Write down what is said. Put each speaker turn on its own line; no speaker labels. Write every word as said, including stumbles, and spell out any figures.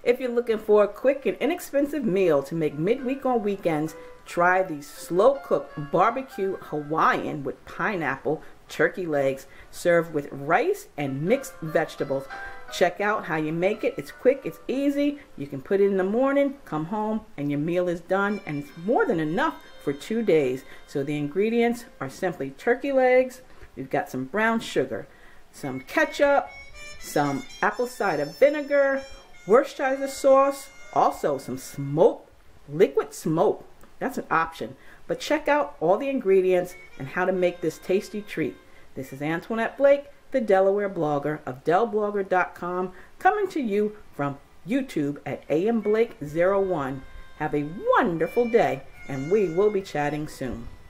If you're looking for a quick and inexpensive meal to make midweek on weekends, try the slow-cooked barbecue Hawaiian with pineapple, turkey legs, served with rice and mixed vegetables. Check out how you make it. It's quick, it's easy. You can put it in the morning, come home, and your meal is done, and it's more than enough for two days. So the ingredients are simply turkey legs. We've got some brown sugar, some ketchup, some apple cider vinegar, Worcestershire sauce, also some smoke, liquid smoke. That's an option. But check out all the ingredients and how to make this tasty treat. This is Antoinette Blake, the Delaware blogger of del blogger dot com, coming to you from YouTube at A M Blake zero one. Have a wonderful day, and we will be chatting soon.